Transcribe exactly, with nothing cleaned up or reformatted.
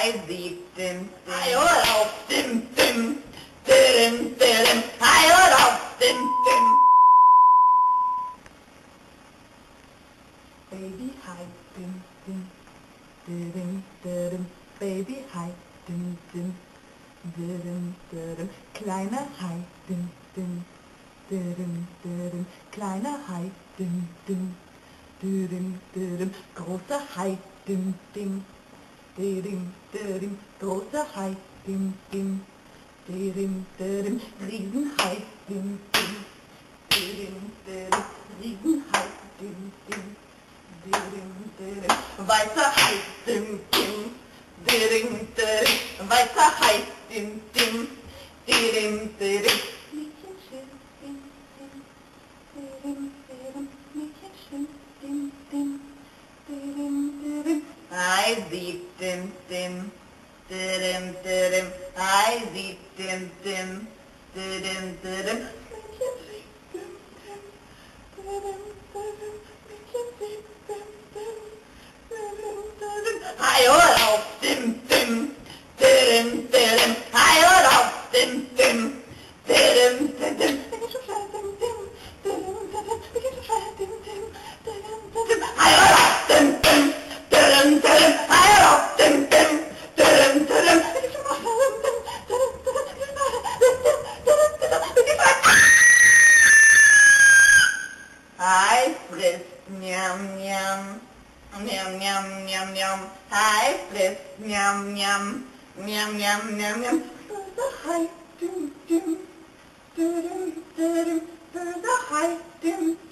Hi sieht dim, hi hör auf, dim, dim, dim, dim, hi hör auf, dim, dim. Baby hi, dim, dim, dim, dim, Baby hi, dim, dim, dim, dim, kleiner hi, dim, dim, dim, dim, kleiner hi, dim, dim, dim, dim, großer hi, dim, dim. Didim, didim, großer Hai, dim, dim, didim, didim, Riesenhai, dim, dim, didim, didim, Riesenhai, dim, dim, didim, didim, weißer Hai, dim, dim, didim, didim, weißer Hai, dim, dim, didim, didim, Mädchenschön, dim, dim, didim, didim, Mädchenschön, dim, dim, didim, didim, Hi sieht dim, dim, didim, didim, Hi sieht dim, dim, didim, didim, Mädchen sieht dim, dim, didim, didim, Mädchen sieht dim, dim, didim, didim, Hi hör auf, dim, dim, didim, didim, Hi hör auf, dim, dim, didim, didim, wir gehen schon schnell, dim, dim, didim, didim, wir gehen schon schnell, dim, dim, didim, didim, Hi hör auf, dim, dim, didim, didim, Hi hör auf, dim, dim, didim, didim, wir gehen schon mal schnell, dim, dim, didim, didim, didim, didim, wir gehen schnell. Hi frisst, njam, njam, njam, njam, njam, njam, Hi frisst, njam, njam, njam, njam, njam, njam, böser Hai, dim, dim, didim, didim, böser Hai, dim,